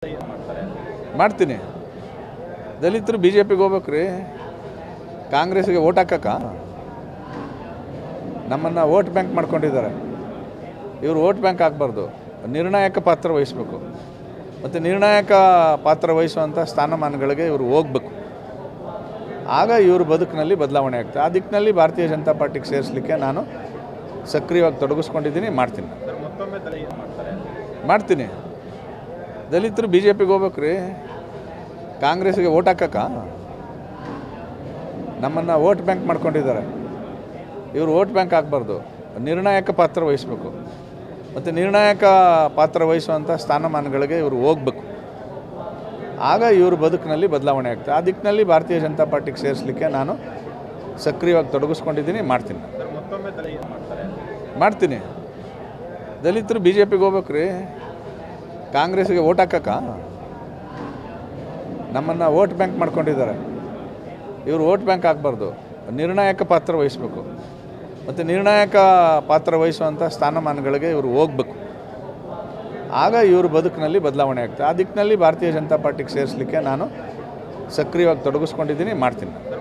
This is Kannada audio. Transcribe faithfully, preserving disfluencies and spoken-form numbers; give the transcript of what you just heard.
ಮಾಡ್ತೀನಿ. ದಲಿತರು ಬಿ ಜೆ ಪಿಗೆ ಹೋಗ್ಬೇಕ್ರಿ, ಕಾಂಗ್ರೆಸ್ಗೆ ಓಟ್ ಹಾಕಕ್ಕ. ನಮ್ಮನ್ನು ವೋಟ್ ಬ್ಯಾಂಕ್ ಮಾಡ್ಕೊಂಡಿದ್ದಾರೆ. ಇವರು ವೋಟ್ ಬ್ಯಾಂಕ್ ಆಗಬಾರ್ದು, ನಿರ್ಣಾಯಕ ಪಾತ್ರ ವಹಿಸಬೇಕು. ಮತ್ತು ನಿರ್ಣಾಯಕ ಪಾತ್ರ ವಹಿಸುವಂಥ ಸ್ಥಾನಮಾನಗಳಿಗೆ ಇವರು ಹೋಗಬೇಕು. ಆಗ ಇವ್ರ ಬದುಕಿನಲ್ಲಿ ಬದಲಾವಣೆ ಆಗ್ತದೆ. ಆ ದಿಕ್ಕಿನಲ್ಲಿ ಭಾರತೀಯ ಜನತಾ ಪಾರ್ಟಿಗೆ ಸೇರಿಸಲಿಕ್ಕೆ ನಾನು ಸಕ್ರಿಯವಾಗಿ ತೊಡಗಿಸ್ಕೊಂಡಿದ್ದೀನಿ, ಮಾಡ್ತೀನಿ ಮಾಡ್ತೀನಿ. ದಲಿತರು ಬಿ ಜೆ ಪಿಗೆ ಹೋಗ್ಬೇಕ್ರಿ, ಕಾಂಗ್ರೆಸ್ಗೆ ಓಟ್ ಹಾಕಕ್ಕ. ನಮ್ಮನ್ನು ವೋಟ್ ಬ್ಯಾಂಕ್ ಮಾಡ್ಕೊಂಡಿದ್ದಾರೆ. ಇವರು ವೋಟ್ ಬ್ಯಾಂಕ್ ಆಗಬಾರ್ದು, ನಿರ್ಣಾಯಕ ಪಾತ್ರ ವಹಿಸಬೇಕು. ಮತ್ತು ನಿರ್ಣಾಯಕ ಪಾತ್ರ ವಹಿಸುವಂಥ ಸ್ಥಾನಮಾನಗಳಿಗೆ ಇವರು ಹೋಗಬೇಕು. ಆಗ ಇವ್ರ ಬದುಕಿನಲ್ಲಿ ಬದಲಾವಣೆ ಆಗ್ತದೆ. ಆ ದಿಕ್ಕಿನಲ್ಲಿ ಭಾರತೀಯ ಜನತಾ ಪಾರ್ಟಿಗೆ ಸೇರಿಸಲಿಕ್ಕೆ ನಾನು ಸಕ್ರಿಯವಾಗಿ ತೊಡಗಿಸ್ಕೊಂಡಿದ್ದೀನಿ, ಮಾಡ್ತೀನಿ ಮಾಡ್ತೀನಿ. ದಲಿತರು ಬಿ ಜೆ ಪಿಗೆ ಹೋಗ್ಬೇಕ್ರಿ, ಕಾಂಗ್ರೆಸ್ಗೆ ಓಟ್ ಹಾಕಕ್ಕ. ನಮ್ಮನ್ನು ವೋಟ್ ಬ್ಯಾಂಕ್ ಮಾಡ್ಕೊಂಡಿದ್ದಾರೆ. ಇವರು ವೋಟ್ ಬ್ಯಾಂಕ್ ಆಗಬಾರ್ದು, ನಿರ್ಣಾಯಕ ಪಾತ್ರ ವಹಿಸಬೇಕು. ಮತ್ತು ನಿರ್ಣಾಯಕ ಪಾತ್ರ ವಹಿಸುವಂಥ ಸ್ಥಾನಮಾನಗಳಿಗೆ ಇವರು ಹೋಗಬೇಕು. ಆಗ ಇವ್ರ ಬದುಕಿನಲ್ಲಿ ಬದಲಾವಣೆ ಆಗ್ತದೆ. ಆ ದಿಕ್ಕಿನಲ್ಲಿ ಭಾರತೀಯ ಜನತಾ ಪಾರ್ಟಿಗೆ ಸೇರಿಸಲಿಕ್ಕೆ ನಾನು ಸಕ್ರಿಯವಾಗಿ ತೊಡಗಿಸ್ಕೊಂಡಿದ್ದೀನಿ, ಮಾಡ್ತೀನಿ.